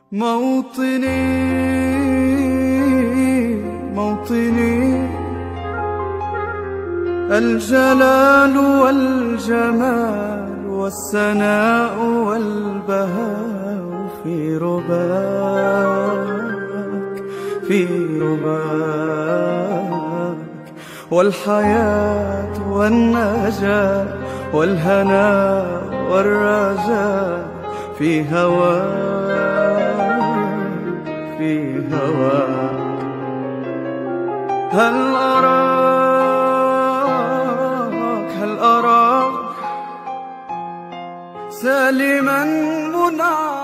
موطني موطني، الجلال والجمال والسناء والبهاء في رباك، في رباك، والحياة والنجاة والهناء والرجاء في هواك، في هواك. هل أراك سالما منعما